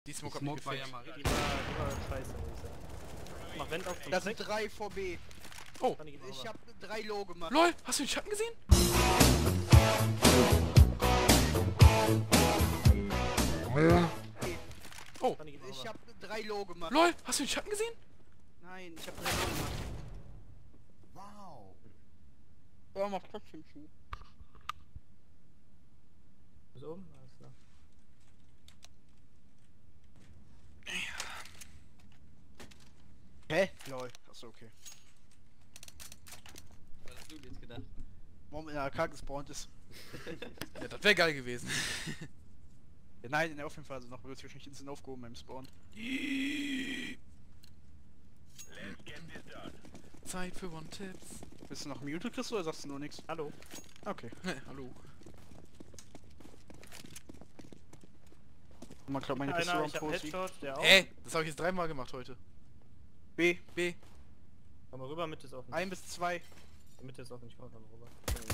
Die Smoke hat mich Smoke war ja gefickt. mal richtig. Die war scheiße, würde ich sagen. Mach Vent auf zum Das sind Trick. 3 vor B. Oh, Kann ich ihn Ich rüber. hab 3 Low gemacht. lol, hast du den Schatten gesehen? Oh, Kann ich ihn Ich rüber. hab 3 Low gemacht. lol, hast du den Schatten gesehen? Nein, ich hab 3 Low gemacht. Wow. Ja, mach trotzdem zu. Bis oben? Alles klar. Hä? Lol. Achso, okay. Was hast du dir jetzt gedacht? Warum in der AK gespawnt ist. Ja, das wäre geil gewesen. Ja, nein, in der Offenphase noch. Wird wahrscheinlich instant aufgehoben beim Spawn. Zeit für One-Tips. Bist du noch muted, Chris, oder sagst du nur nichts? Hallo. Okay. Hallo. Man glaubt, meine Einer, Pistole ich hab am Posi. Headshot, der auch. Das habe ich jetzt 3-mal gemacht heute. B. B. Komm mal rüber, Mitte ist offen. 1 bis 2. Die Mitte ist offen, ich komm mal rüber.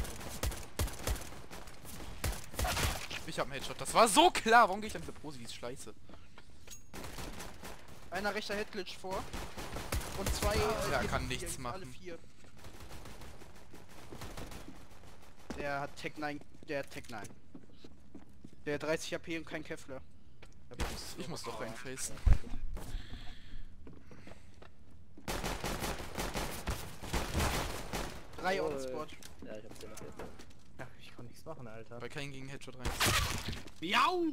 Ich hab einen Headshot. Das war so klar. Warum gehe ich an diese Posi? Die ist scheiße. Einer rechter Headglitch vor. Und 2 der hier kann sind nichts vier, machen. Alle 4. Der hat Tech 9. Der hat Tech 9. Der hat 30 HP und kein Kevlar. Ich muss doch reinfacen. Drei on Spot. Ja, ich hab's dir noch jetzt. Ja, ich kann nichts machen, Alter. Weil kein gegen Headshot rein. Miau!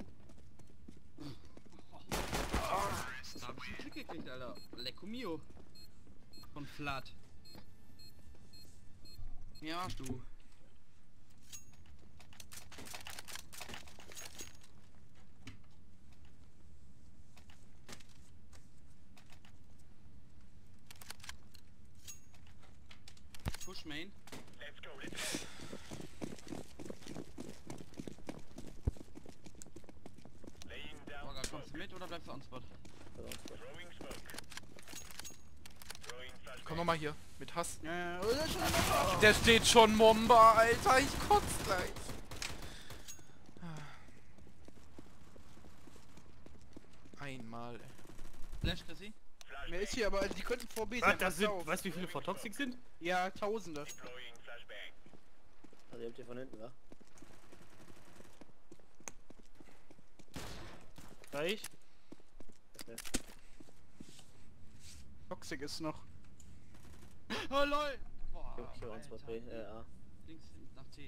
Da hab ich einen Klick gekriegt, Alter. Lecco mio. Von Flat. Ja, du. Push Main. Orga, kommst du mit oder bleibst du on spot? Komm noch mal hier. Mit Hass. Ja, oder schon. Der steht schon Momba, Alter. Ich kotz gleich. Einmal, ey. Flash, Chrissy? Mehr ist hier, aber also die könnten vor B Was, sein. das pass sind, auf. weißt du, wie viele vor Toxic sind? Ja, Tausende. Also ihr habt ihr von hinten, wa? Gleich. Okay. Toxic ist noch. Oh lol! Boah, Ich hab uns was B, A. links nach T.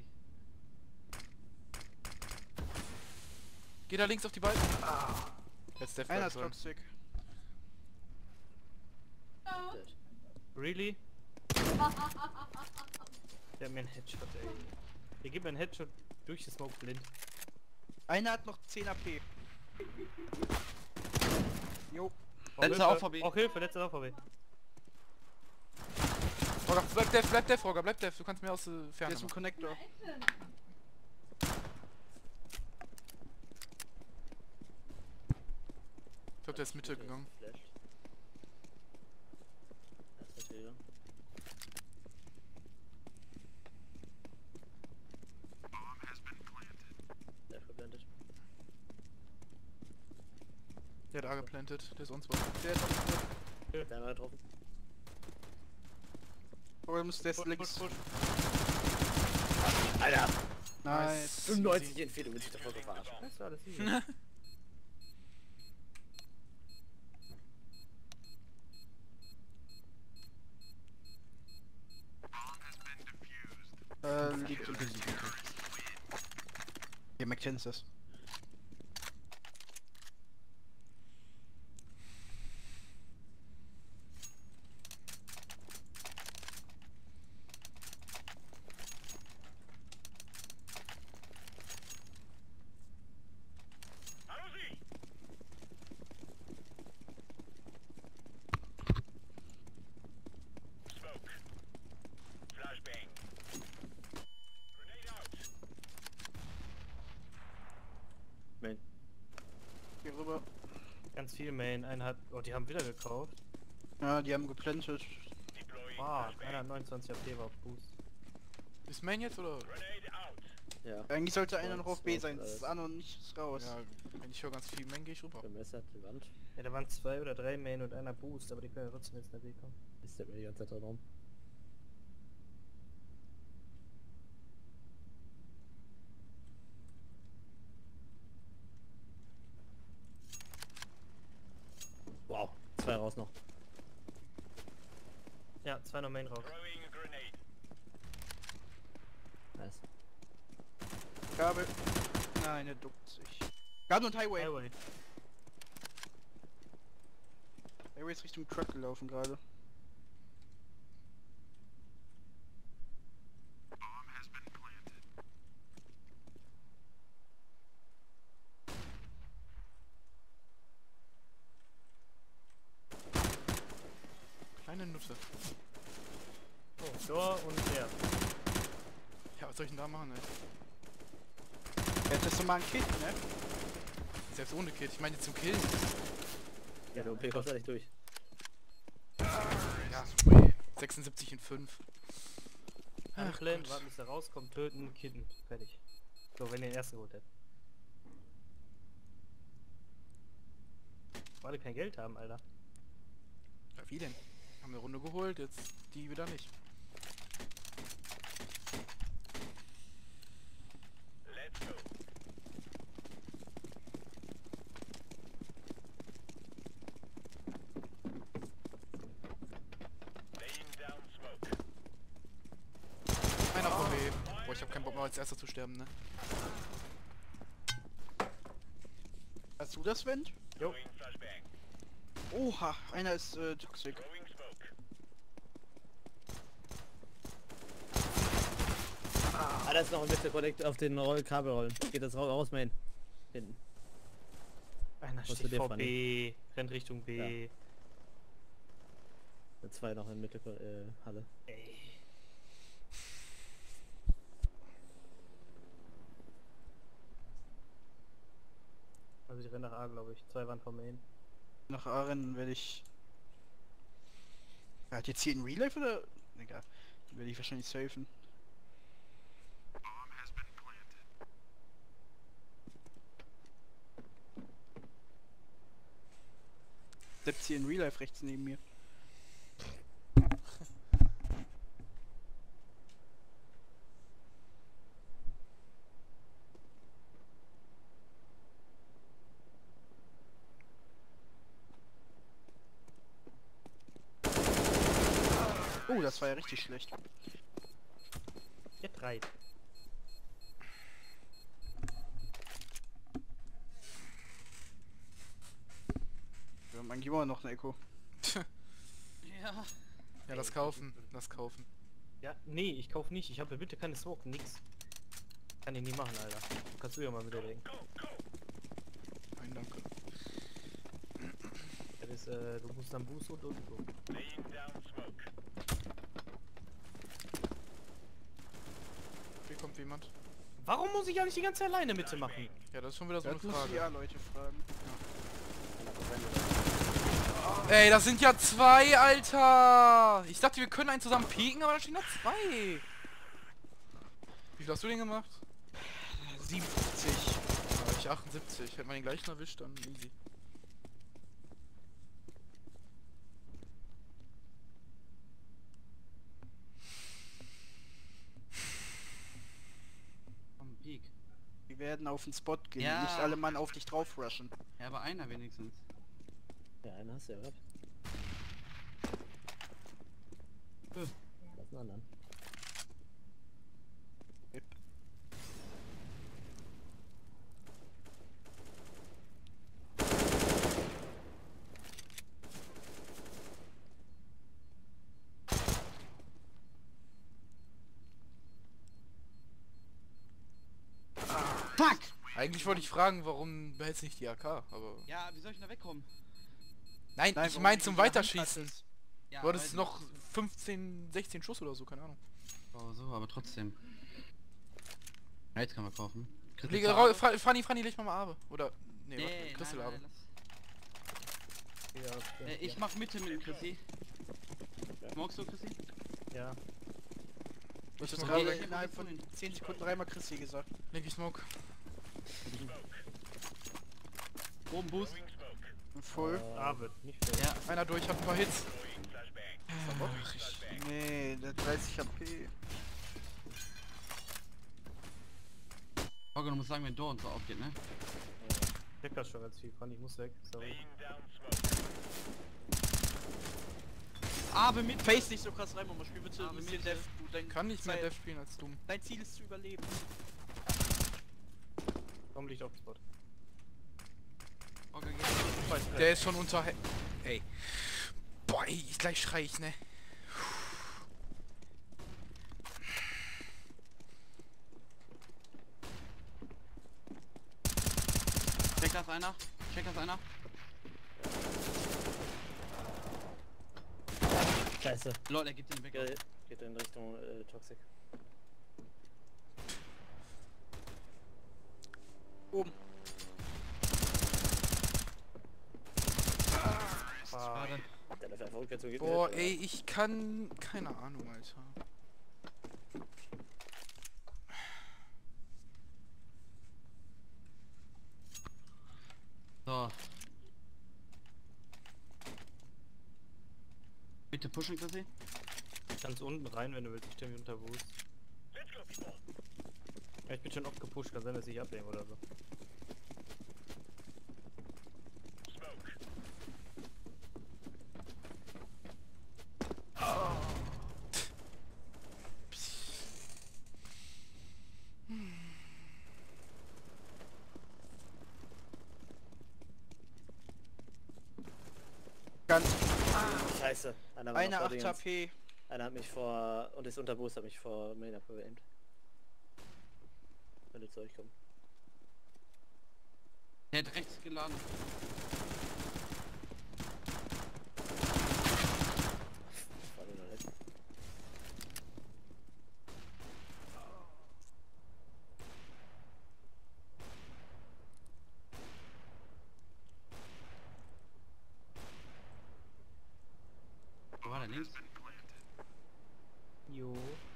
Geh da links auf die beiden. Jetzt der Einer ist dran. Toxic. Dead. Really? Der hat mir einen Headshot, ey. Der gibt mir einen Headshot durch den Smoke blind. Einer hat noch 10 AP. Jo. Letzter auch vorbei. Auch Hilfe, letzter auch vorbei. Roger, bleib Def, Roger, bleib Def. Du kannst mir aus Der Ferne ist im machen. Connector. Ich glaub, der ist Mitte gegangen. Flash. Das ist natürlich. Der verblendet. Der hat A geplantet. Der ist uns was. Der ist auf Der hat einmal getroffen. der ist links. Alter! Nice. 95 in 4, du willst dich davor verarschen. Das ist alles easy. Liegt im Gesicht. Ja, Mac kennt das. Main. Hier rüber. Ganz viel Main. Einen hat. Oh, die haben wieder gekauft. Ja, die haben geplantet. Wow, einer hat 29 AP war auf Boost. Ist Main jetzt oder? Ja. Eigentlich sollte einer noch auf B Smoke, sein, das ist an und nicht raus. Ja, wenn ich höre ganz viel Mengen, gehe ich rüber. Gemessert, die Wand. Ja, da waren 2 oder 3 Main und einer Boost, aber die können ja trotzdem jetzt nach B kommen. Ist der mir die ganze Zeit drin rum. Wow, 2 raus noch. Ja, 2 noch Main raus. Nice. Gabel. Nein, er duckt sich. Garden und Highway. Highway. Highway ist Richtung Truck gelaufen gerade. Kleine Nutte. Oh, Door und der. Ja, was soll ich denn da machen, ey? Hättest du mal ein Kit, ne? Selbst ohne Kit. Ich meine jetzt zum Killen. Ja, der OP kommt da nicht durch. Ja, ui. 76 in 5. Ach Anklemmen, Gott. warten bis er rauskommt, töten, kitten. Fertig. So, wenn ihr den ersten geholt hättet. Weil die kein Geld haben, Alter. Ja, wie denn? Haben eine Runde geholt, jetzt die wieder nicht. Einer von B. Boah, ich hab keinen Bock mehr als erster zu sterben, ne? Hast du das, Wind? Jo. Oha, einer ist toxic. Ah, da ist noch ein bisschen Connect auf den Kabelrollen. Geht das raus, Main. Hinten. Einer Was steht du dir, vor Fanny? B, rennt Richtung B. Ja. 2 noch in Mitte Halle. Ey. Also die rennen nach A, glaube ich. 2 waren vom Main. Nach Aren werde ich... Er hat jetzt hier in Real Life oder? Egal. Dann werde ich wahrscheinlich safen. Selbst hier in Real Life rechts neben mir. Oh, das war ja richtig schlecht. Ihr 3. Wir haben eigentlich immer noch eine Echo. Ja. Ja, das kaufen. Das kaufen. Ja, nee, ich kauf nicht. Ich habe bitte keine Smoke, nix. Kann ich nie machen, Alter. Kannst du ja mal mit der denken. Nein, danke. Das ist, du musst dann Boost und so. Hier kommt jemand. Warum muss ich eigentlich die ganze alleine Mitte machen? Ja, das ist schon wieder so Das eine muss Frage. ja Leute fragen. Ey, das sind ja 2, Alter! Ich dachte, wir können einen zusammen pieken, aber da stehen noch 2. Wie viel hast du denn gemacht? 57. Ja, ich 78. Hätte man den gleichen erwischt, dann easy. Am Peak. Wir werden auf den Spot gehen, Ja. nicht alle Mann auf dich drauf rushen. Ja, aber einer wenigstens. Ja, einen hast du ja gehabt. Lass einen anderen. Yep. Fuck! Eigentlich wollte ich fragen, warum behältst du nicht die AK, aber... Ja, wie soll ich denn da wegkommen? Nein, Nein, ich warum meine du zum die Hand Weiterschießen. hattest. Ja, Du hattest weiß noch 15, 16 Schuss oder so, keine Ahnung. nicht. Oh, so, aber trotzdem. Ja, jetzt können wir kaufen. Fanny, leg mal Abe. Oder... Nee, Nee, warte, Crystal Abe. Ja, Ich mach Mitte mit dem Chrissy. Magst du, Chrissy? Ja. Du hast Ich jetzt mach- gerade Okay. innerhalb von 10 Sekunden dreimal Chrissy gesagt. Leg ich Smoke. Oben Boost. Full. Ah, wird nicht fair. Ja. Einer durch, hat ein paar Hits. Nee, der 30 HP. Holger, du musst sagen, wenn Door und so aufgeht, ne? Check das schon ganz viel, Frank, ich muss weg. Sorry. Aber mit Face nicht so krass rein, Mama. Spiel bitte Ah, ein bisschen mit- Dev. Dein Kann nicht mehr Zeit- Dev spielen als dumm. Dein Ziel ist zu überleben. Komm, Licht auf den Spot. Holger, geht. Der ist schon unter... Ey. Boah, ey, gleich schrei ich, ne? Check das einer. Check das einer. Scheiße. Lol, er gibt den weg. Geht in Richtung Toxic. Oben. Schade. Der läuft einfach rückwärts, so geht Boah, nicht, ey, ich kann... Keine Ahnung, Alter. So. Bitte pushen, Chrissy. Kannst unten rein, wenn du willst, ich stelle mich unter Boost. Ja, ich bin schon oft gepusht, kann sein, dass ich ablenke oder so. Ganz. Scheiße. Einer war Eine noch vor 8 Dingens. HP. Einer hat mich vor... Und ist unter Boost, hat mich vor Main abgeaimt. Könnte zu euch kommen. Der hat rechts geladen. Warte mal, nicht. Wo war der links? Jo.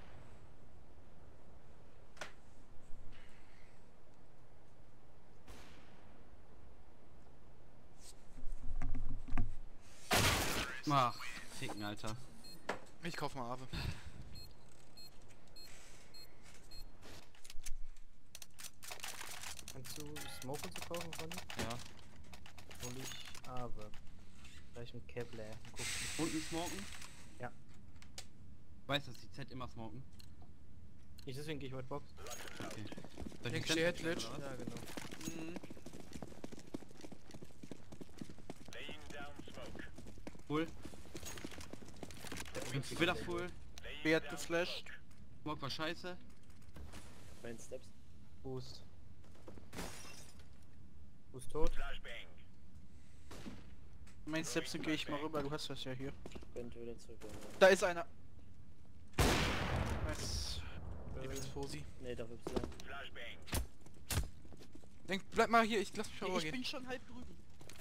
Ach, ficken, Alter. Ich kauf mal Ave. Kannst du Smoke und so kaufen, Ronny? Ja. Hol ich Ave. Gleich mit Kevlar. Guck. Unten smoken? Ja. Ich weiß, dass die Z immer smoken. Ich, deswegen gehe ich White Box. Okay. Soll ich Links die steht Z Glitch. oder was? Ja, genau. Mhm. Full. Bin wieder full. B hat geflasht. Smoke war scheiße. Main Steps. Boost. Boost tot. Mein Steps gehe ich mal rüber, du hast das ja hier. Könnte wieder zurück. Da ist einer. Nice. Übrigens Fosi. Ne, doch Y. Denk, bleib mal hier, ich lass mich Ich vorübergehen. bin schon halb drüben.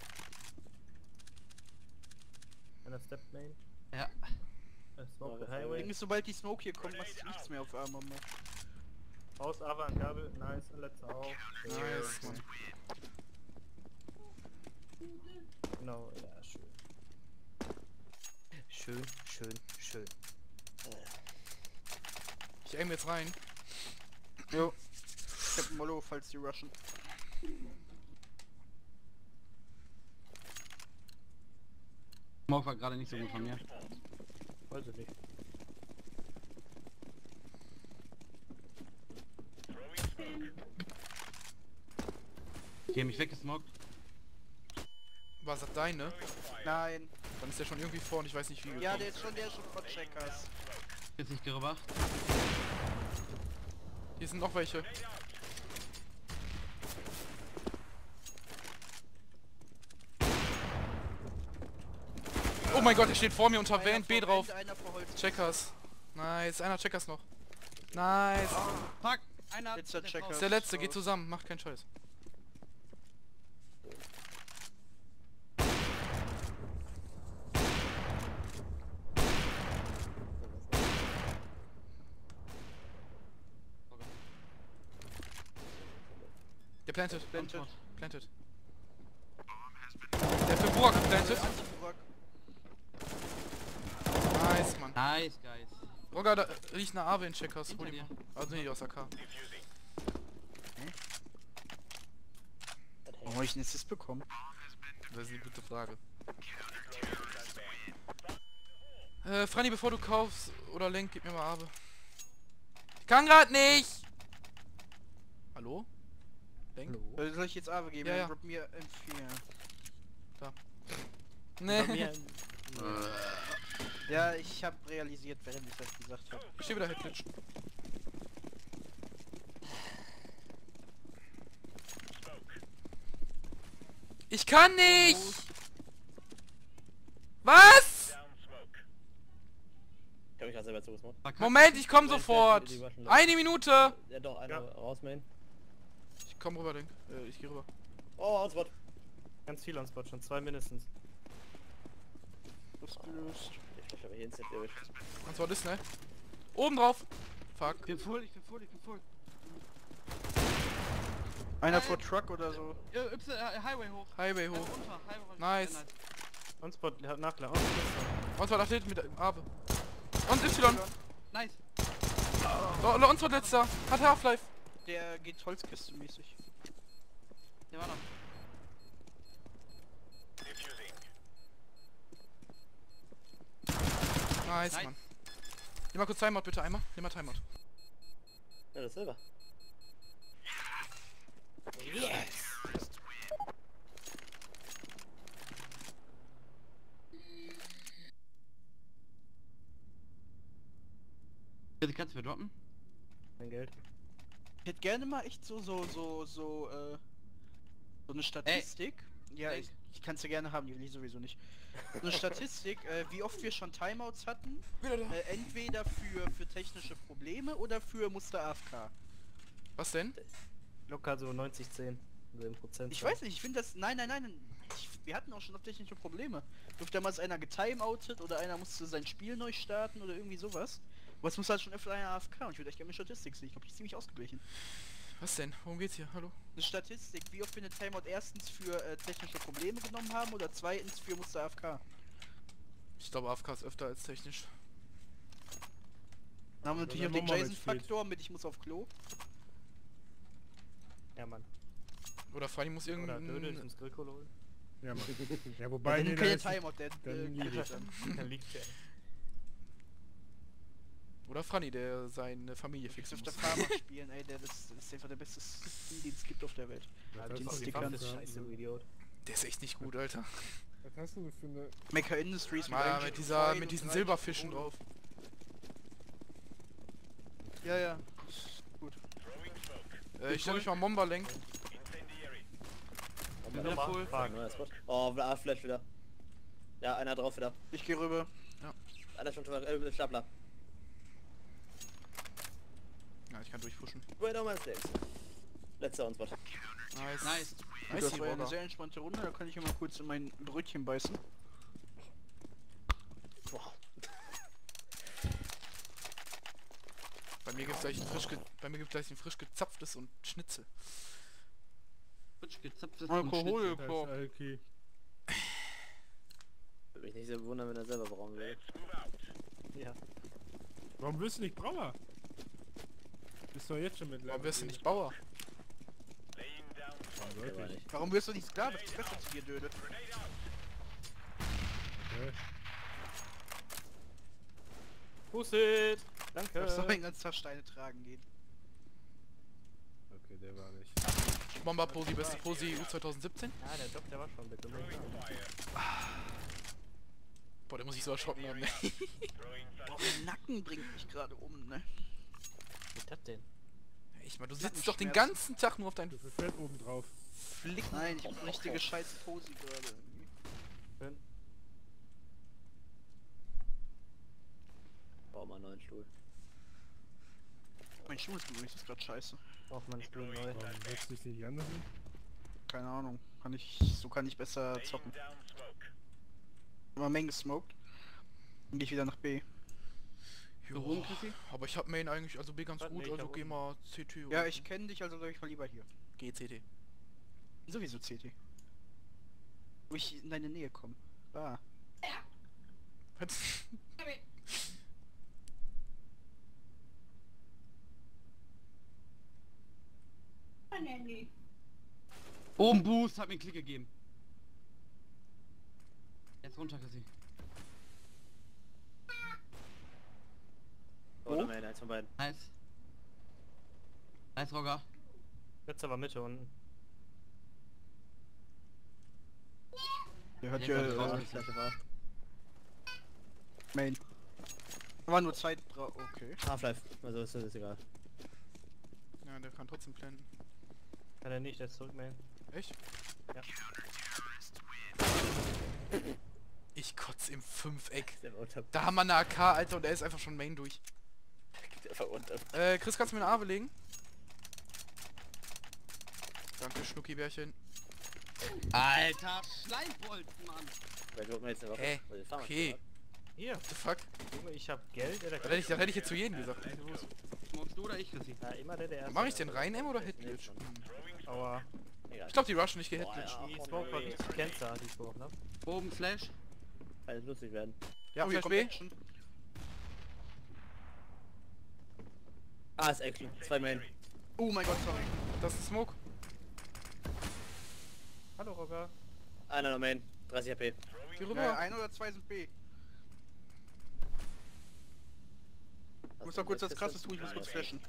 Einer Step Main. Ja. Smoke Ja, the das Highway. Ding ist, sobald die Smoke hier kommt, machst du nichts mehr auf Armor mehr. Aus, Ava an Gabel. Nice, letzter auch. Nice, Mann. Genau, ja, schön. Schön, schön, schön. Ich aim jetzt rein. Jo. Ich hab ein Mollo, falls die rushen. Smoke war gerade nicht so gut von mir. Weiß ich nicht. Die haben mich weggesmoked. War das deine? Nein. Dann ist der schon irgendwie vor und ich weiß nicht wie Ja, gekommen. der ist schon vor Checkers. Jetzt nicht gerübacht. Hier sind noch welche. Oh mein Gott, der steht vor mir unter Vent B drauf. Einer vor Holz. Checkers. Nice, einer Checkers noch. Nice. Fuck! Einer Jetzt der Checker. Ist der letzte, geht zusammen, macht keinen Scheiß. Der planted. Planted. Planted. Der für Burak geplantet. Anti-Burak. Nice, Mann. Nice, guys. Roger, da liegt eine Ave in Checkers. Hol Hinter die dir. mal. Also nicht aus AK. Warum hab ich einen Assist bekommen? Das ist eine gute Frage. Franny, bevor du kaufst oder Lenk, gib mir mal Ave. Ich kann grad nicht! Hallo? Lenk? Soll ich jetzt Ave geben? Ja, ja. Drop mir M4. Nee. Ja, ich habe realisiert, während ich das gesagt habe. Ich steh wieder Headglitch. Ich kann nicht! Was? Ich hab mich gerade selber zugesmockt. Moment, ich komm Nein, sofort! die waschen los. Eine Minute! Ja doch, einer raus, Main. Ich komm rüber, Lenk. Ich geh rüber. Oh, Hotspot. Ganz viel on Spot, schon 2 mindestens. Was gelöst. Ich hab hier instant erwischt. Und zwar das, ne? Oben drauf! Fuck. Ich bin voll, ich bin voll, ich bin voll. Einer vor Truck oder so. Highway hoch. Highway hoch. Unter, Highway. Nice. On Spot, Nachklar. On Spot. Und zwar dachte mit Ave. Und Y. Nice. Und zwar letzter. Hat Half-Life. Der geht Holzkiste mäßig. Der war noch. Nice, Nice. Mann. Nimm mal kurz Timeout bitte einmal. Nimm mal Timeout. Ja, das ist Silber. Kannst du mir droppen? Mein Geld. Ich hätte gerne mal echt so eine Statistik. Ja, Denk. ich kann es ja gerne haben, die will ich sowieso nicht. So eine Statistik, wie oft wir schon Timeouts hatten. Wieder da. Entweder für technische Probleme oder für Muster AFK. Was denn? Locker so 90-10. So im Prozent. Ich weiß nicht, ich finde das. Nein. Wir hatten auch schon oft technische Probleme. Durfte damals einer getimeoutet oder einer musste sein Spiel neu starten oder irgendwie sowas. Aber es muss halt schon öfter einer AFK und ich würde echt gerne eine Statistik sehen. Ich glaube, die ist ziemlich ausgeglichen. Was denn? Worum geht's hier? Hallo? Eine Statistik, wie oft wir eine Timeout erstens für technische Probleme genommen haben oder zweitens für Muster AFK. Ich glaube AFK ist öfter als technisch. Dann haben wir natürlich wenn auch den man mal Jason-Faktor mit ich muss auf Klo. Ja, Mann. Oder Franny muss Oder Dödel irgendein... zum Grillkohle holen. Ja, Mann. Ja, Ja, wobei, dann nee, keine da ist- Timeout, der dann killt liegt dann. Dann liegt der. Oder Franny, der seine Familie Fix fixen auf der muss. Farmer spielen, ey, das ist einfach der beste Skin, den es gibt auf der Welt. Was Die hast, Sticker. Waffe ist scheiße, du Idiot. Der ist echt nicht gut, Alter. was hast du für eine... Mecha Industries Mal eigentlich mit dieser, Coin mit und diesen drei Silberfischen Stück drauf. Ja, ja. Ist gut. Ich stelle mich mal Momba Lenk. Bin wieder voll. Fuck. Neuer Spot. Oh, Flash wieder. Ja, einer drauf wieder. Ich gehe rüber. Einer schon Stapler. Ja, ich kann durchfuschen. Wait on my stakes. Letzter on Spot. Nice. Nice. Nice, Das war ja eine Roger. sehr entspannte Runde, da kann ich immer kurz in mein Brötchen beißen. Wow. Bei mir gibt's gleich ein frisch gezapftes und Schnitzel. Futsch gezapftes Alkohol. Das ist Boah. okay. Würde mich nicht sehr wundern, wenn er selber brauen will. Ja. Warum wirst du nicht Brauer? Bist du jetzt schon mit Warum wirst du nicht Bauer? Warum Der sollte war ich? nicht. Warum wirst du nicht Sklave? Das ist besser zu dir, Döde. Okay. Pusset! Danke! Ich soll den ganzen Tag Steine tragen gehen. Okay, der war nicht. Bomber Posi, beste Posi U 2017. Ja, der Job, der war schon bitte. Boah, der muss ich so erschrocken haben, ne? Boah, mein Nacken bringt mich gerade um, ne? Was ist das denn? Ich meine, du sitzt doch den ganzen Tag nur auf deinen Du viel Fett oben drauf. Flicken. Nein, ich hab eine richtige scheiß Posi gerade. irgendwie. Schön. Bau mal einen neuen Stuhl. Mein Schuh ist übrigens ist gerade scheiße. Auch mein Stuhl neu. Warum setzt dich nicht anders hin? Keine Ahnung. So kann ich besser zocken. Immer Menge gesmoked. Dann geh ich wieder nach B. Jo, aber ich hab Main eigentlich, also B ganz Warte, gut, nee, ich also hab geh unten. mal CT Ja, oder ich kenne dich, also sag ich mal lieber hier. GCT. Sowieso CT. Wo ich in deine Nähe komme. Ah. Was? Oben Boost, hat mir einen Klick gegeben. Jetzt runter, Chrissy. Oder Main, eins von beiden. Nice. Nice, Roger. Letzter war Mitte unten. Der hat Der ja kommt raus. Flasche war. Main. War nur Zeit drauf. Okay. Half-Life, also ist das egal. Ja, der kann trotzdem planten. Kann er nicht, der ist zurück, Main. Echt? Ja. Ich kotz im 5-Eck. Der war unter. Da haben wir eine AK, Alter, und er ist einfach schon Main durch. Der war unter. Chris, kannst du mir eine Arbe legen? Danke, Schnuckibärchen. Alter, Schleimbolzen, Mann. Weil du mir jetzt eine Waffe. Hä? Also, fahr mal Okay. schon, Hier, What the fuck? Junge, ich hab Geld. Der Das hätte ich jetzt zu jedem gesagt. Smokst du oder ich, Chrissy? Ja, immer der erste. Mach ich den rein, M oder Hitglitch? Aua. Egal. Ich glaube, die rushen nicht Boah, gehitglitcht. ja. Die Smoke war richtig Cancer, die ich geworfen hab. Oben Flash. Alles lustig werden. Ja, Oh, hier Flash kommt B. Action. Ah, ist Action. 2 Main. Oh mein Gott, sorry. Das ist Smoke. Hallo, Rocker. Einer noch Main. 30 HP. Geh Ja, rüber. ein oder zwei sind B. Ich Hast muss du noch kurz eine was krasses tun, ich muss Ja, kurz ja. flashen.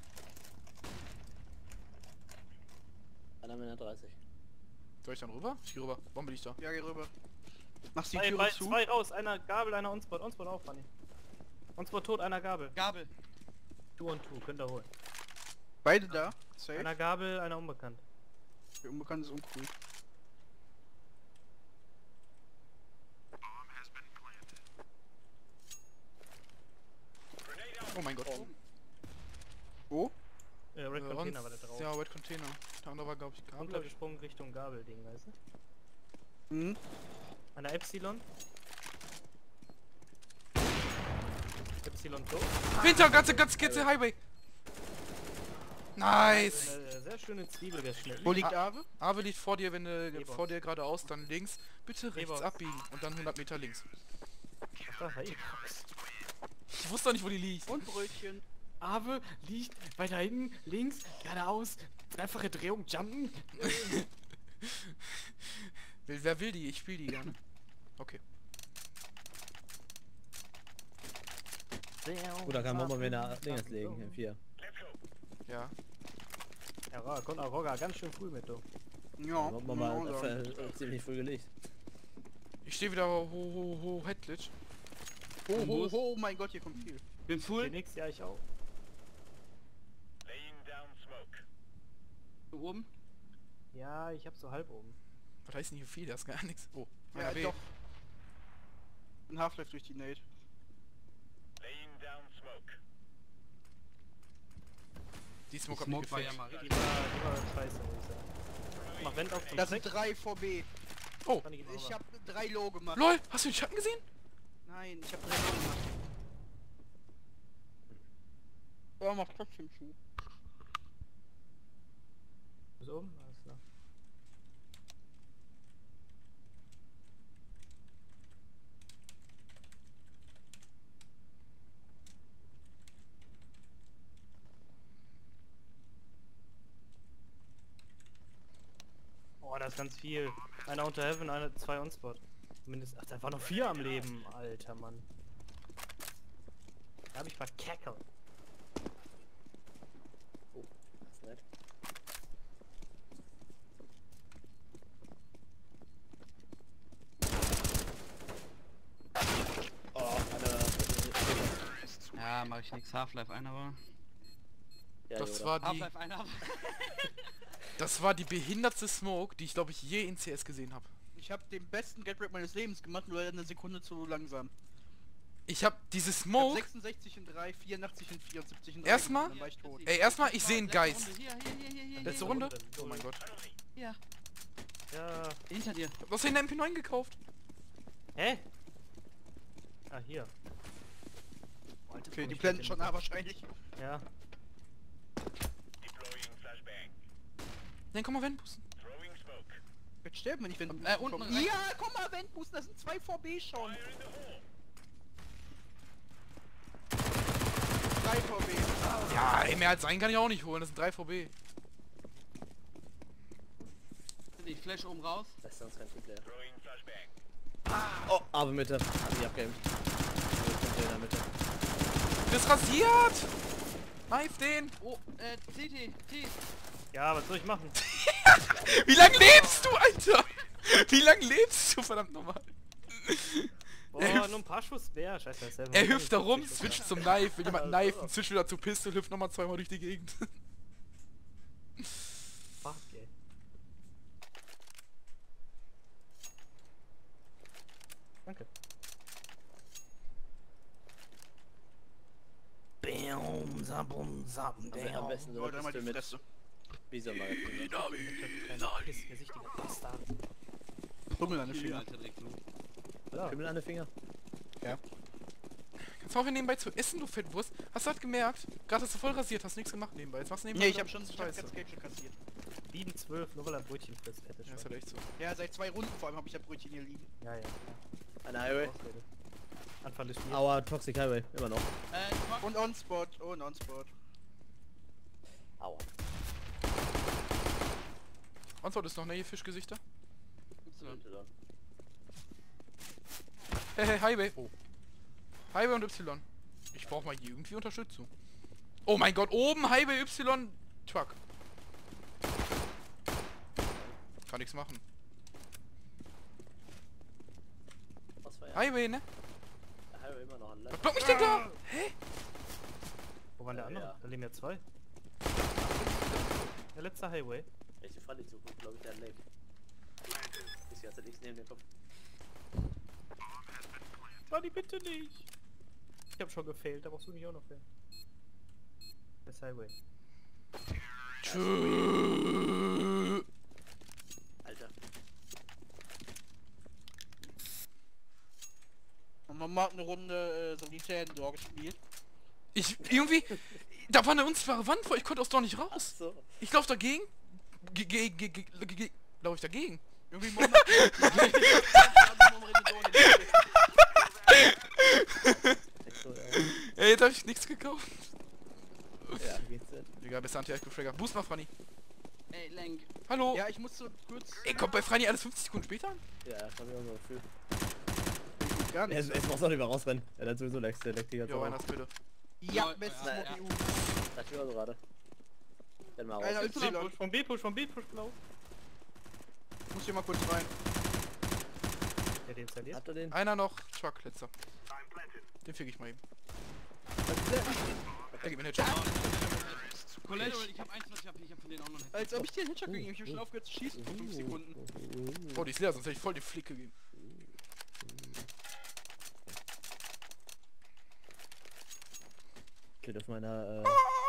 Einer mit einer 30. Soll ich dann rüber? Ich geh rüber. Bombe liegt da. Ja, geh rüber. Machst die Zwei, Türe zu. zwei raus, einer Gabel, einer Onspot. Onspot auch, Funny. Onspot tot, einer Gabel. Gabel. 2 und 2, könnt ihr holen. Beide da. Safe. Einer Gabel, einer unbekannt. Der Unbekannte ist uncool. Oh mein Gott. Wo? Red Ronz- Container war der drauf. Ja, Red Container. Der andere war, glaube ich, Kabel. Runtergesprungen Richtung Gabelding, weißt du? Hm? Einer Epsilon. Epsilon tot. Winter, ganze Highway. Nice. Eine sehr schöne Zwiebel geschnitten. Wo liegt Ave? Ave liegt vor dir, wenn du Rebos. vor dir geradeaus, dann links. Bitte rechts Rebos. abbiegen und dann 100 Meter links. Da war Xbox. Ich wusste doch nicht, wo die liegt. Und Brötchen. Ave liegt weiter hinten, links, geradeaus, dreifache Drehung, jumpen. Wer will die? Ich spiele die gerne. Okay. Gut, da kann man mir eine Dingens legen. In 4. Ja. Ja, kommt auch Roger ganz schön früh mit, du. Ja, Mama ja, ja. ziemlich früh gelegt. Ich stehe wieder ho Headglitch. Oh mein Gott, hier kommt viel. Bin full. Phoenix, ja, ich auch. Du oben. Ja, ich hab so halb oben. Was heißt nicht viel? Das ist gar nichts. Oh, Ja, einer B. doch. Ein Half-Life durch die Nate. Die Die Smoke hat Smoke mich war ja gefickt. mal Die richtig. war scheiße, würde ich sagen. Mach Vent auf zum Das sind Trick. 3 vor B. Oh, Funny, gib mal Ich rüber. hab 3 Low gemacht. lol, hast du den Schatten gesehen? Nein, ich hab 3 Low gemacht. Ja, mach trotzdem zu. Bis oben? Alles klar. Oh, da ist ganz viel. Einer unter Heaven, einer 2 on Spot. Mindestens. Ach, da waren noch 4 am Leben, alter Mann. Da hab ich verkackelt. Oh, das ist nett. Oh, Ja, mach ich nix. Half-Life 1 aber. ja, Das Yoda. war die, Half-Life 1 aber. das war die behindertste Smoke, die ich glaube ich je in CS gesehen habe. Ich hab den besten Get Rate meines Lebens gemacht, nur eine Sekunde zu langsam. Ich habe diese Ich hab Smoke. 66 in 3, 84 in 4 und 70 in 3. Erstmal? Dann war ich tot. Ey, erstmal, ich sehe einen Geist. Hier. Letzte Runde? Oh mein Gott. Ja, Ja. hinter dir. Du hast den MP9 gekauft. Hä? Ah, hier. Oh, Alter, Okay, komm die ich blenden mit schon dem- A wahrscheinlich. Ja. Nein, komm mal, wenn boosten. Jetzt sterben wir nicht, wenn... unten kommen. rein. Ja, komm mal, Wendbußen, das sind 2 VB schon. 3 VB. Ja, ey, mehr als einen kann ich auch nicht holen. Das sind 3 VB. Ich flash oben raus. Das ist sonst kein Teamplayer. Oh, aber Mitte. Hat mich abgegamed. In der Mitte. Das rasiert! Knife den! Oh, CT, T. Ja, was soll ich machen? Wie lange lebst du, Alter? Wie lange lebst du, verdammt nochmal? Boah, nur ein paar Schuss mehr. Scheiße, das ist Er hüpft da rum, switcht zum Knife, will jemand knifen, switcht wieder zu Pistol, hüpft nochmal 2-mal durch die Gegend. Fuck, ey. Danke. Bam, sabum, sabum, Am besten so Wollte einmal die mit Fresse. Visa-Magazin. Pissgesichtiger Bastard. Hummel an den Hier, Finger. Alter, direkt los. Pimmel an den Finger. Kannst du auch nebenbei zu essen, du Fettwurst? Hast du das gemerkt? Gerade hast du voll rasiert, hast nichts gemacht nebenbei. Jetzt machst du nebenbei... Nee, ich hab ganz Scheiße. Geld schon kassiert. 7-12, nur weil er Brötchen frisst, hätte Ja, schon. ist halt echt so. Ja, seit 2 Runden vor allem habe ich das Brötchen hier liegen. Ja, ja. Eine Highway. Ausrede. Anfang des Spiels. Aua, Toxic Highway. Immer noch. Quack. Und On-Spot, und On-Spot. Aua. Antwort ist noch, ne, ihr Fischgesichter? Y. Hey, Highway. Oh. Highway und Y. Ich brauche mal hier irgendwie Unterstützung. Oh mein Gott, oben Highway Y Truck. Kann nichts machen. Was war ja? Highway, ne? Der Highway immer noch an Was Land. blockt mich denn da? Hä? Wo war der Ja, andere? ja. Da leben ja 2. Der letzte Highway. Ich die Falle suchen, glaube ich, der Lake. Ich hatte nichts neben dem Kopf. War die bitte nicht. Ich hab schon gefailt, da brauchst du nicht auch noch fehlen. Das Highway. Tschüss. Alter. Und man mag eine Runde Solitär-Dog gespielt. Ich, irgendwie, da war eine unsichtbare Wand vor, ich konnte aus doch nicht Ach raus. so. Ich lauf dagegen. Lauf ich dagegen? Irgendwie So, Ey, jetzt hab ich nichts gekauft. ja, geht's denn? Egal, besser Anti-Echo-Fragger. Boost mal, Franny. Ey, Lenk. Hallo. Ja, ich muss so kurz... Ey, kommt bei Franny alles 50 Sekunden später an? Ja, das hab ich auch so gefühlt. Gar nicht. Es muss auch nicht mehr rausrennen. Er hat sowieso Lex, der leckt die ganze Jo, Zeit. einer ist bitte. Ja, Ja, bestes ja, Smoke EU. Das ich so gerade. Dann mal Einer raus. Y. Vom B-Push, blau. Muss hier mal kurz rein. Der deinstalliert. Habt ihr den? Einer noch. Truck, letzter. Den fick ich mal eben. Der gibt mir einen Headshot. Collateral, ich hab eins, was ich hab von denen auch noch nicht. Als ob ich dir einen Headshot gegeben habe. Ich hab schon aufgehört zu schießen vor 5 Sekunden. Oh, die ist leer, sonst hätte ich voll die Flick gegeben. Steht auf meiner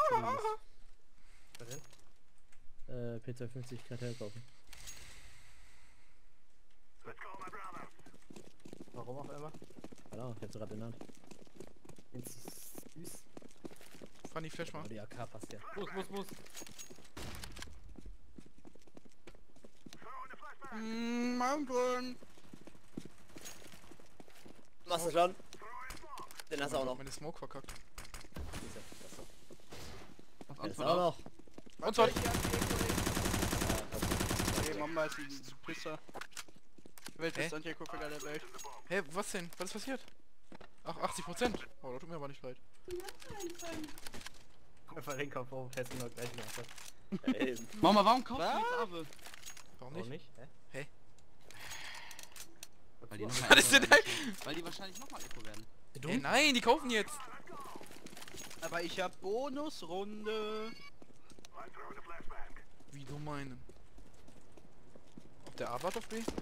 Was denn? P250 Kartell kaufen. Warum auf einmal? Keine Ahnung, ich hab's gerade in der Hand. Süß. Franny, flash mal. Aber die AK passt ja. Muss. Mountain. Machst du schon? Den hast du auch noch. Meine Smoke verkackt. Den hast du auch noch. Und so. Okay, Mamba ist ein Pisser. Weltbeste Anti-Echo-Fragger der Welt. Hä, was denn? Was ist passiert? Ach, 80%. Oh, das tut mir aber nicht leid. Einfach den Kopf auf, fest noch gleich gemacht hat. Ja, eben. Mama, warum kaufst du jetzt Abe? Warum Warum nicht? nicht? Hä? Weil die noch Was ist denn da? Weil die wahrscheinlich nochmal Echo werden. Ey, nein, die kaufen jetzt. Aber ich hab Bonusrunde. Wie du meinen. Ob der A wart auf B?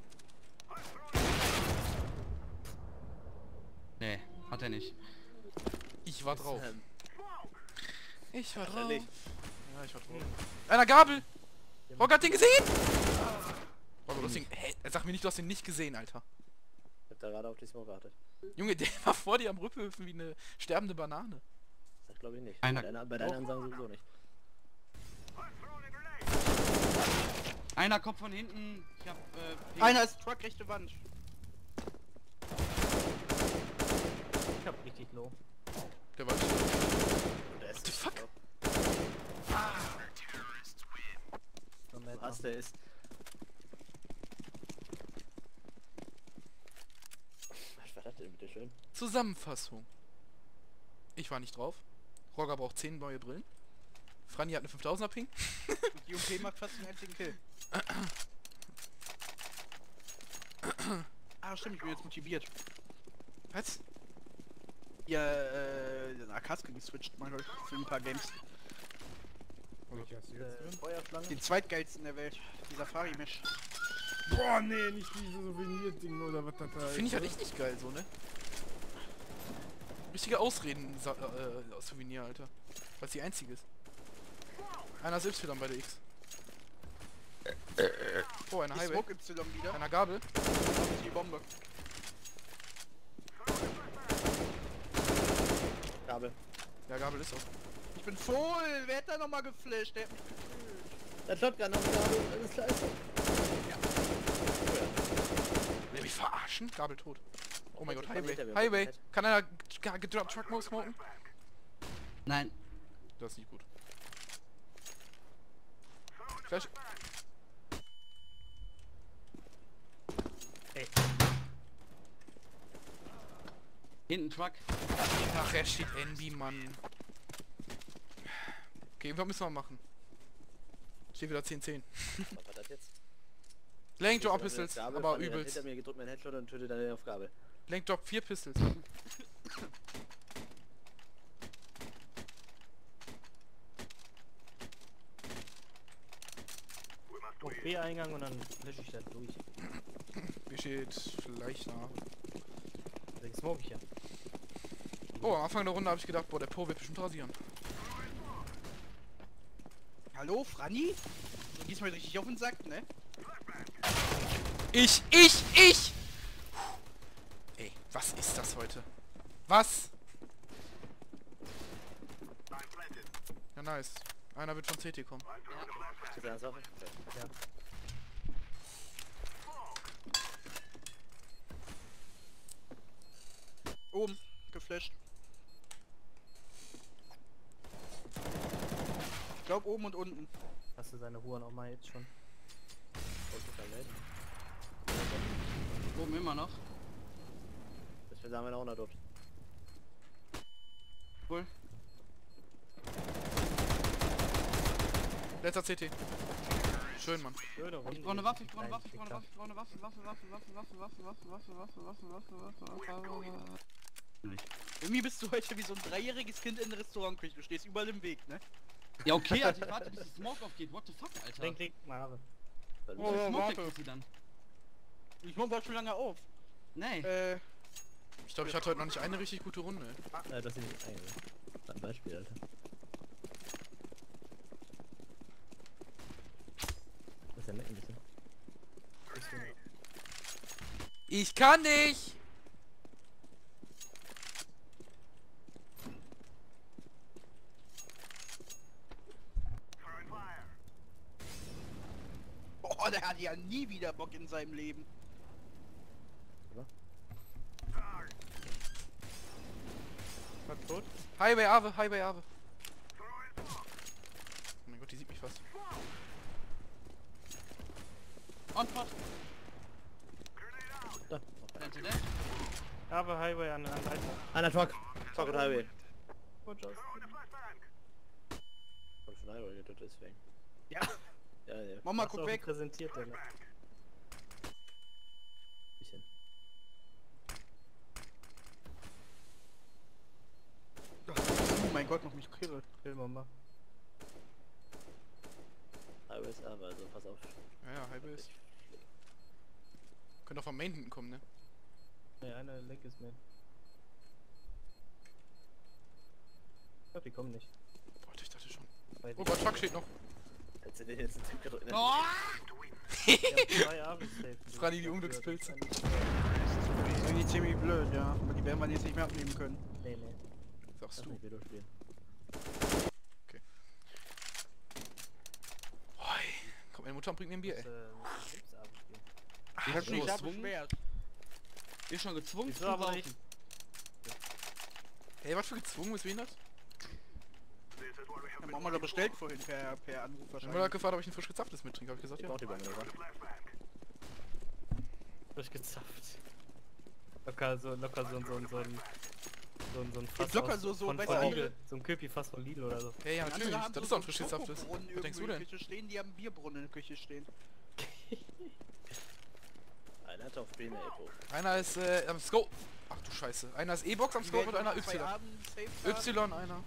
Nee, hat er nicht. Ich war drauf. Ich war drauf. Wahrscheinlich. Ja, ich war drauf. Einer Gabel! Rock hat den gesehen! Oh, du hast ihn, hä? Sag mir nicht, du hast ihn nicht gesehen, Alter. Ich hab da gerade auf die Smoke gewartet. Junge, der war vor dir am Rückhöfen wie eine sterbende Banane. Das glaube ich nicht. Einer- Bei deinen Ansagen sowieso nicht. Einer kommt von hinten. Ich hab, Ping. Einer ist Truck, rechte Wand. Ich hab richtig low. Der war nicht. Der ist the fuck? So, Mad Was machen. der ist. Was war das denn, bitteschön? Zusammenfassung. Ich war nicht drauf. Rogger braucht 10 neue Brillen. Franny hat eine 5000er Ping. Und die UMP macht fast den einzigen Kill. Ah, stimmt, ich bin jetzt motiviert. Was? Ja, den AK-Skin geswitcht mal für ein paar Games. Welcher ist jetzt drin? Feuerschlange. Den zweitgeilsten der Welt. Die Safari-Mesh. Boah, nee, nicht diese Souvenir-Ding oder was das da ist. Finde ich halt echt nicht geil so, ne? Richtige Ausreden, aus Souvenir, Alter. Weil es die einzige ist. Einer ist Y bei der X. Oh, einer Ich Highway. smoke Y wieder. Einer Gabel. Auf die Bombe. Gabel. Ja, Gabel ist auch. Ich bin voll. Wer hat da nochmal geflasht? Der hat mich geflasht. Der Shotgun auf Gabel, alles klar ist. Will mich verarschen? Gabel tot. Oh mein Gott, Hinter mir, Highway. hinter mir, Highway. hinter Kann einer gedroppt Truck Mode smoken? Nein. Das ist nicht gut. Flash. Ey, Hinten Truck. Ach, er steht NB, Mann. Okay, was müssen wir machen? Steht wieder 10-10. Was war das jetzt? Lenk Drop Ich bin Pistols, Gabel, aber Fanny rennt übelst. hinter mir, gedrückt mir einen Headshot und tötet dann auf Gabel. Lenk Drop 4 Pistols. auf B-Eingang und dann lösche ich da durch. Wie steht vielleicht nach. Deswegen smoke ich ja. Oh, am Anfang der Runde habe ich gedacht, boah, der Po wird bestimmt rasieren. Hallo, Franny? Du gehst mir richtig auf den Sack, ne? Ich! Ey, was ist das heute? Was? Ja, nice. Einer wird von CT kommen. Ist das Waffe? Ja. Oben. Geflasht. Ich glaube oben und unten. Hast du seine Huren auch mal jetzt schon? Oben immer noch. Deswegen sagen wir noch 100 dort. Cool. Letzter CT. Schön, Mann. Blöde Runde. Ich brauche eine Waffe, ich brauche eine Kleinen Waffe, ich brauche eine Ficker. Waffe, ich brauche eine Waffe. Irgendwie bist du heute wie so ein 3-jähriges Kind in der Restaurantküche. Du stehst überall im Weg, ne? Ja, okay, also ich warte, bis die Smoke aufgeht. What the fuck, Alter? Link, Mare. Oh, Smoke warte. weggeht sie dann. Ich mach schon lange auf. Nee. Ich glaube, ich hatte heute noch nicht eine richtig gute Runde. Ey. Das ist nicht ein Beispiel, Alter. Das ist ja nett ein bisschen. Ich kann nicht! Oh, der hat ja nie wieder Bock in seinem Leben. War tot? Highway Ave, Highway Ave. Oh mein Gott, die sieht mich fast. On Pot. Da. Planted dead. Aber Highway an Seite. Einer Truck. Truck und Highway. Oh, Justin. Kommt schon Highway, der deswegen. Ja. Ja, ja. Mama, Hast du guck auch weg. präsentiert, der. Bisschen. Oh mein Gott, noch mich kirre. Filmbomber. Highway ist aber, also pass auf. Ja, Highway ist. Könnte auch vom Main hinten kommen, ne? Ne, einer Leck ist mit. Ich glaub, die kommen nicht. Boah, ich dachte schon. Bei Oh Gott, Truck steht noch. Hättest du den jetzt einen Tipp gedrückt, ne? Oh! Zwei Abends safe. Frani, die Unglückspilze. Das ist irgendwie ziemlich blöd, ja. Aber die werden wir jetzt nicht mehr abnehmen können. Nee, nee. Sagst Lass du. mich wieder spielen. Hoi. Komm, meine Mutter und bringt mir ein Bier, ey. Ich hab schon Ich hab gezwungen. beschwert. Ich schon gezwungen Wieso zu aber rauchen. nicht? Hey, was für gezwungen, ist wen das? Haben wir auch mal da bestellt vorhin per Anruf Meine Mutter hat wahrscheinlich. gefragt, ob ich ein frisch gezapftes mittrinke. Hab ich gesagt, Ich ja. brauch die Bombe, oder? Durchgezapft. Locker so ein Fass Jetzt locker aus- so, von weißt du, Lidl. So ein Köpi-Fass von Lidl oder so. Hey, ja, Andere natürlich. haben Das so ist doch ein einen frisch gezapftes. Schokobrunnen Was denkst du irgendwo in denn? der Küche stehen, die haben einen Bierbrunnen in der Küche stehen. Einer hat auf B eine Epo. Einer ist, am Scope. Ach du Scheiße. Einer ist E-Box am Die Scope und werden einer zwei Y. Abend safe haben. Y, einer.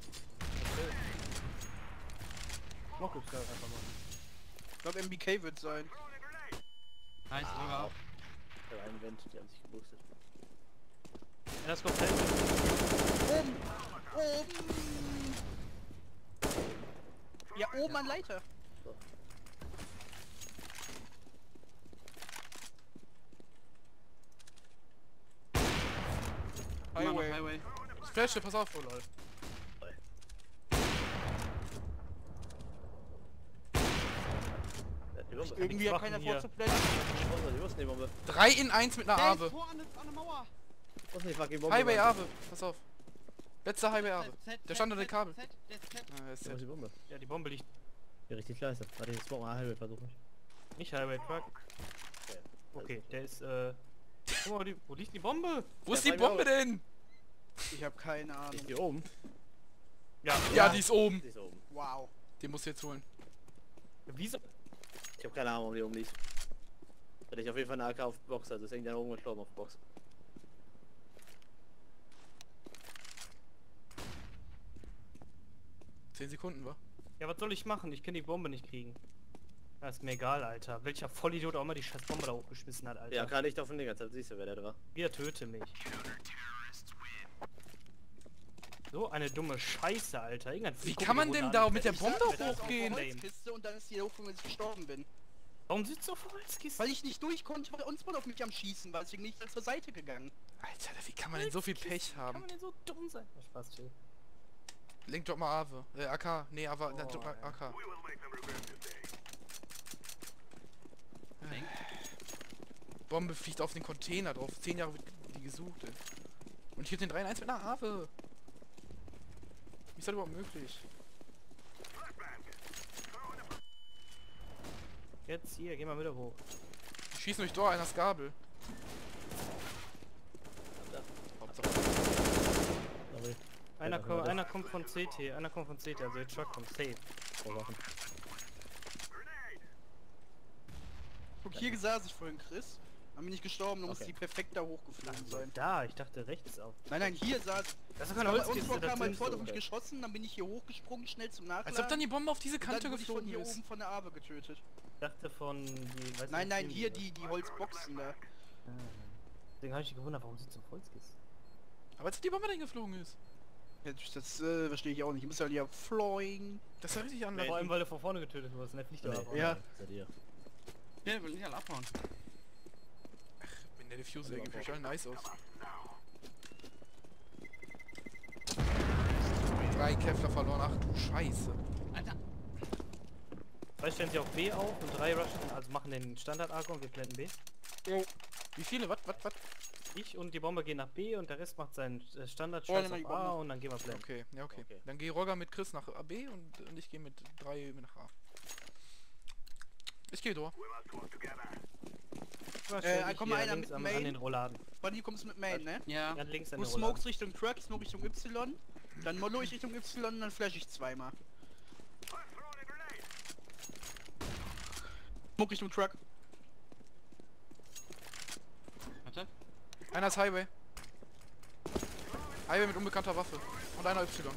Noch gibt's gerade einfach mal. Ich glaube MBK wird sein. Heißt sogar. Der einen Vent, die haben sich geboostet. Ja, das kommt fest. Oben! Ja, oben an Leiter. Immer noch Highway. Highway. Flasche, pass auf. Oh lol. Der hat die Bombe. Irgendwie hat Wachen keiner hier. vor zu blenden. Die Bombe, die wussten die Bombe. 3 in 1 mit einer Der Ave. ist vor an der Mauer. Was ist die fucking Bombe? Highway Mann? Ave. Pass auf. Letzter Highway Ave. Der stand an den Kabel. Z, der ist Z. Ah, ist Wo ist die Bombe? Ja, die Bombe liegt Ja, richtig leise. Warte, jetzt smoke mal Highway, versuch ich. nicht Highway Truck. Okay, der ist, guck mal, wo liegt die Bombe? Wo ist Ja, die bei mir Bombe auch. denn? Ich habe keine Ahnung. Ist die oben? Ja, die ist oben. Die ist oben. Wow. Den musst du jetzt holen. Wieso? Ich habe keine Ahnung, wo die oben liegt. Hätte ich auf jeden Fall eine AK auf Box, also ist irgendeiner oben gestorben auf Box. Zehn Sekunden, wa? Ja, was soll ich machen? Ich kann die Bombe nicht kriegen. Ja, ist mir egal, Alter. Welcher Vollidiot auch immer die scheiß Bombe da hochgeschmissen hat, Alter. Ja, AK liegt auf dem Ding, jetzt siehst du, wer der da war. Ihr töte mich. So eine dumme Scheiße, Alter. Wie kann man denn da mit der Ich Bombe saß auf hochgehen? der Holzkiste und dann ist die hochgegangen, als ich gestorben bin. Warum sitzt du auf der Holzkiste? Weil ich nicht durch konnte, weil uns auf mich am Schießen war, deswegen nicht zur Seite gegangen. Alter, wie kann man denn so viel Pech Kann haben? man denn so dumm sein? Ja, Spaß, chill. Link, drop mal Ave. AK. Nee, aber Oh, drop mal ja. AK. Bombe fliegt auf den Container drauf. 10 Jahre wird die gesucht, ey. Und ich hab den 3 in 1 mit einer Ave. Wie ist das überhaupt möglich? Jetzt hier, geh mal wieder hoch. Die schießen durch Door, einer ist Gabel. Hauptsache. Sorry. Einer kommt von CT, einer kommt von CT, also der Truck kommt safe. Vorwachen. Guck, hier saß ich vorhin, Chris. Dann bin ich gestorben, dann muss die perfekt da hochgeflogen sein. Da, ich dachte rechts auf. Nein, hier saß Das ist bei keine uns Holzkiste, kam das mein sind Ford so. auf mich geschossen, dann bin ich hier hochgesprungen, schnell zum Nachladen. Als ob dann die Bombe auf diese und Kante dann wurde ich von geflogen hier ist. oben von der Ave getötet. Ich dachte von die, weiß Nein, nicht, nein, hier die Holzboxen da. Deswegen habe ich gewundert, warum sitzt du auf Holzkiste? Aber als ob die Bombe dann geflogen ist. Das verstehe ich auch nicht. Ich muss ja hier flying. Das ist ja richtig Vor anders. allem, weil du von vorne getötet wurdest, ne? Fliegt doch Ja. Seid ihr. Der will nicht alle abhauen. Wenn der Diffuse ergibt, sieht schon nice aus. 3 Kevlar verloren, ach du Scheiße. Alter. 2 stellen sie auf B auf und 3 rushen, also machen den Standard-Argo und wir blenden B. Wie viele? Was? Ich und die Bombe gehen nach B und der Rest macht seinen standard Oh, scheiß nimm mal die auf A Bombe. und dann gehen wir blenden. Okay, ja okay. Okay. Dann geh Rogger mit Chris nach B und ich gehe mit 3 nach A. Ich gehe durch. Komm mal einer mit an Main. den Rolladen. Buddy, kommst du mit Main, ne? Ja. Ganz links an Du den smokes Rolladen. Richtung Truck, ich smoke Richtung Y. Dann mollo ich Richtung Y und dann flash ich zweimal. Smoke Richtung Truck. Warte. Einer ist Highway. Highway mit unbekannter Waffe. Und einer Y.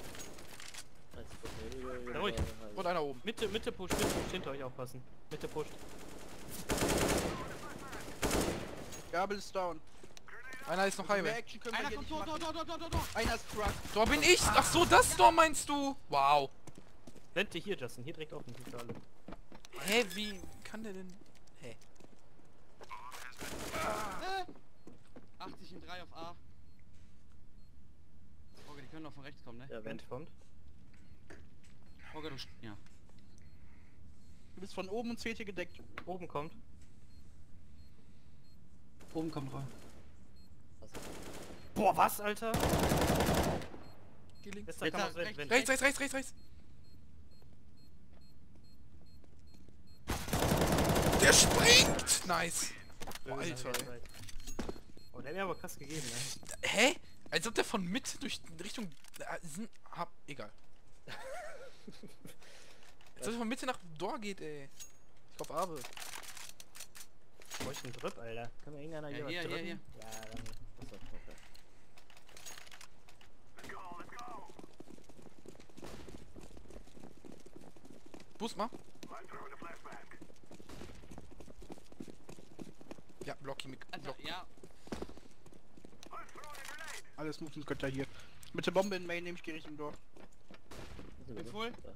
Ruhig. Und einer oben. Mitte pusht, hinter euch aufpassen. Mitte pusht. Gabel ist down. Einer ist noch Mehr Highway. Action können wir Einer hier kommt nicht Tor. machen. Einer ist Truck. Da bin ich! Ach so, das Door meinst du? Wow. Blende hier, Justin. Hier direkt offen. Hier für alle. Hä, wie kann der denn... Hä? 80 in 3 auf A. Okay, die können noch von rechts kommen, ne? Ja, Vent Vent. kommt. Okay, du... Ja. Du bist von oben und CT gedeckt. Oben kommt. Oben kommt rein. Boah, was, Alter? Geh links. Letzter kann man rechts, wenn. Rechts. Der springt! Nice. Oh, Alter. ey. Oh, der hat mir aber krass gegeben, ne? Hä? Als ob der von mit durch Richtung... egal. Als ob der von Mitte nach Door geht, ey. Ich glaub, Abe. Brauch ich einen Drip, Alter? Kann mir irgendeiner Ja, hier was hier. drücken? Ja, dann... Achso, okay. Boost mal. Ja, Blocky mit... Einfach, ja. Alles Movement-Götter hier. Mit der Bombe in Main nehme ich die Richtung Door. Bin voll. Da.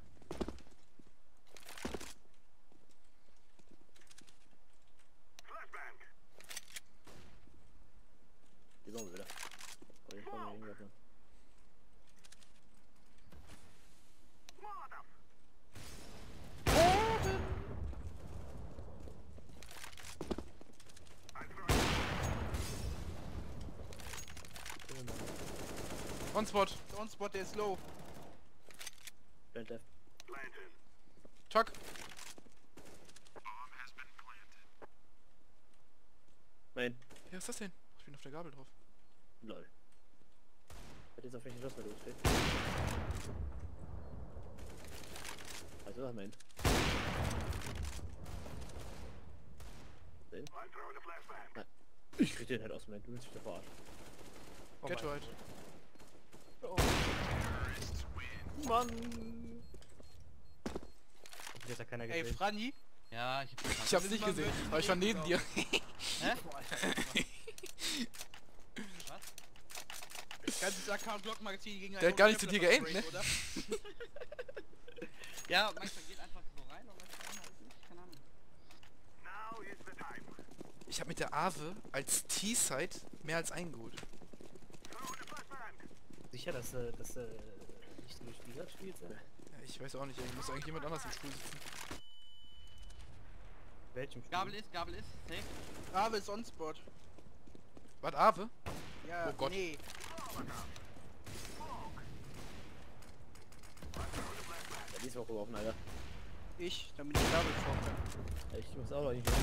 Die Bombe wieder. Oh, ich komme hier hingehen. On-Spot. Der On-Spot, der ist low. Plant left. Chuck. Main. Ja, was ist das denn? Ich bin auf der Gabel drauf. Lol. Hat jetzt auf welchen Schuss mal losgeht. Also das Main. Den? Nein. Ich krieg den halt aus dem Main, du willst mich da verarschen. Oh Get mein right. Gott. Mann! Hier hat ja keiner Ey, gesehen. Franny. Ja, Ich hab's nicht gesehen, aber ich war neben dir. Ganzes AK-Glock-Magazin gegen Der hat gar nicht zu dir geaimt, ne? Oder? Ja, manchmal geht einfach so rein und manchmal halt nicht. Keine Ahnung. Ich hab mit der Ave als T-Side mehr als eingeholt. Sicher, dass nicht durch dieser spielt? Ja, ich weiß auch nicht, ey, muss eigentlich jemand anders im Stuhl sitzen. Welchem Spiel? Gabel ist, safe. Ave ist On-Spot. Was, Ave? Ja, Oh Gott. nee. Ja, die ist auch geworfen, Alter. Ich, damit ich Gabel vor kann. Ja, ich muss auch noch nicht.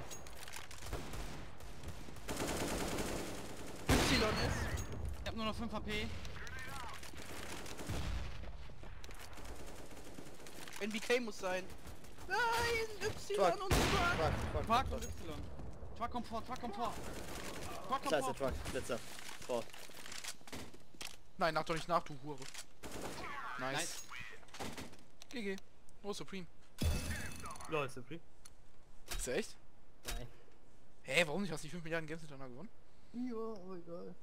Y ist. Ich hab nur noch 5 HP. NBK muss sein. Nein, Y Truck. und Truck. Truck und Y. Truck kommt vor. Truck kommt Scheiße, vor. Truck, letzter. Vor. Nein, nach doch nicht nach, du Hure. Nice. Nice. GG. Oh, Supreme. Lol, Supreme? Ist der echt? Nein. Hä, warum nicht? Hast du die 5 Milliarden Games hintereinander gewonnen? Ja, aber egal.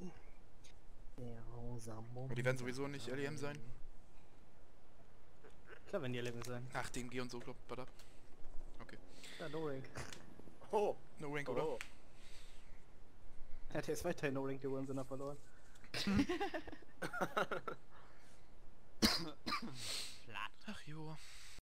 Aber die werden sowieso nicht LEM sein. Klar, wenn die LM sein. Ach, DMG und so, glaub ich, okay. Ja, no rank. Oh. No Rank, Oh. oder? Ja, der ist weiterhin no rank, der One verloren. Platt. Ach jo.